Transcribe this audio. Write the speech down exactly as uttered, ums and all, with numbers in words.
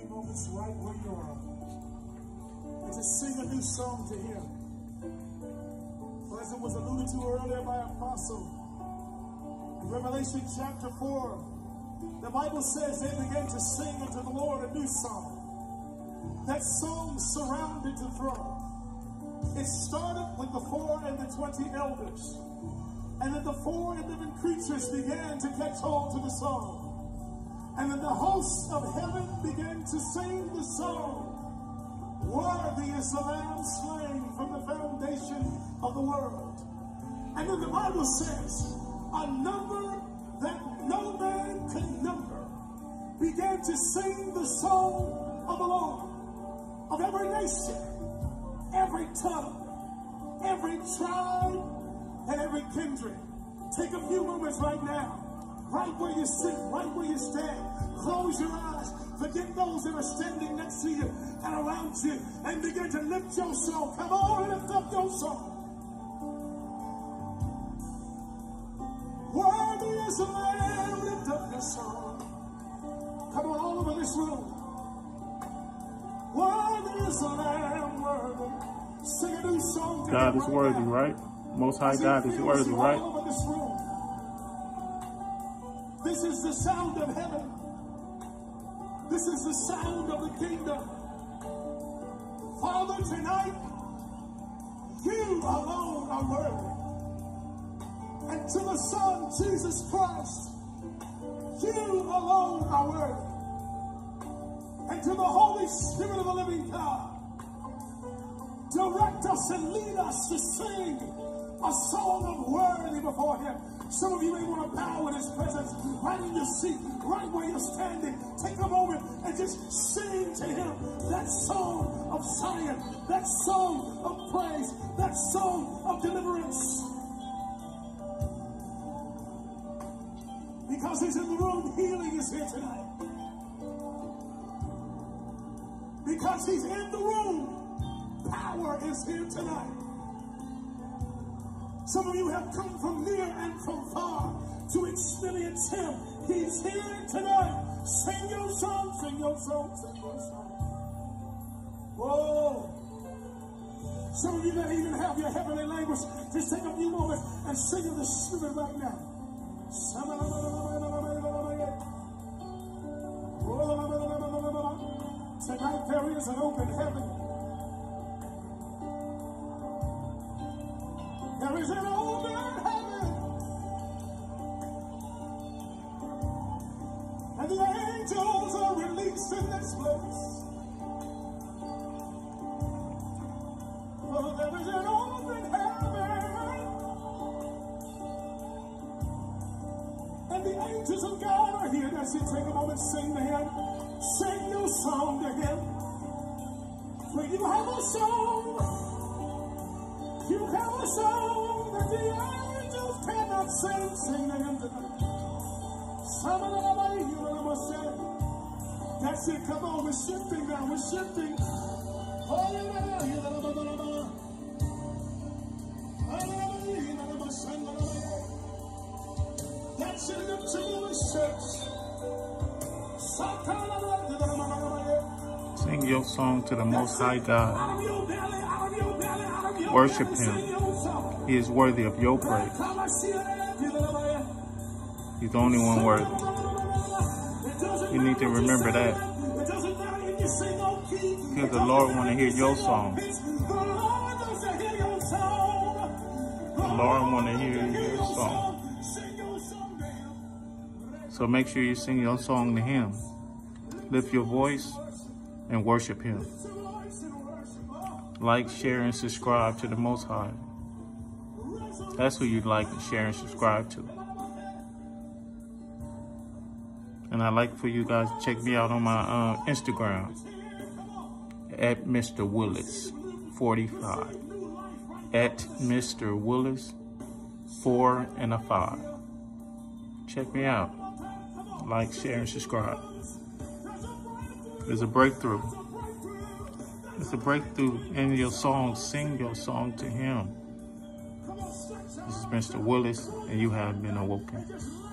few moments right where you are and to sing a new song to him. For as it was alluded to earlier by Apostle, in Revelation chapter four, the Bible says they began to sing unto the Lord a new song. That song surrounded the throne. It started with the four and the twenty elders. And then the four living creatures began to catch hold to the song. And then the hosts of heaven began to sing the song. Worthy is the Lamb slain from the foundation of the world. And then the Bible says, a number that no man could number began to sing the song of the Lord. Of every nation, every tongue, every tribe, and every kindred. Take a few moments right now, right where you sit, right where you stand. Close your eyes, forget those that are standing next to you and around you, and begin to lift your song. Come on, lift up your song. Worthy is the Lamb, lift up your song. Come on, all over this room. Worthy is the Lamb, worthy. Sing a new song. God is worthy, right? Most High God is worthy, right? All over this room. This is the sound of heaven. This is the sound of the kingdom. Father, tonight, you alone are worthy. And to the Son, Jesus Christ, you alone are worthy. And to the Holy Spirit of the living God, direct us and lead us to sing a song of worthy before him. Some of you may want to bow in his presence, right in your seat, right where you're standing. Take a moment and just sing to him that song of Zion, that song of praise, that song of deliverance. Because he's in the room, healing is here tonight. Because he's in the room, power is here tonight. Some of you have come from near and from far to experience him. He's here tonight. Sing your song, sing your song, sing your song. Whoa. Some of you that even have your heavenly language, just take a few moments and sing in the Spirit right now. Tonight there is an open heaven. There is an open heaven. And the angels are released in this place. Oh, there is an open heaven. And the angels of God are here. That's it. Take a moment, sing to him. Sing your song to him. For you have a song. You have a song that the angels cannot sing. Sing to him tonight. That's it. Come on. We're shifting now. We're shifting. That's it. Lift your voice, church. Sing your song to the Most High God. Worship him. He is worthy of your praise. He's the only one worthy. You need to remember that. Because the Lord want to hear your song. The Lord want to hear your song. So make sure you sing your song to him. Lift your voice and worship him. Like, share, and subscribe to the Most High. That's who you'd like to share and subscribe to. And I'd like for you guys to check me out on my uh, Instagram at Mister Willis forty-five. At Mister Willis four and a five. Check me out. Like, share, and subscribe. There's a breakthrough. It's a breakthrough in your song. Sing your song to him. This is Mister Willis, and you have been awoken.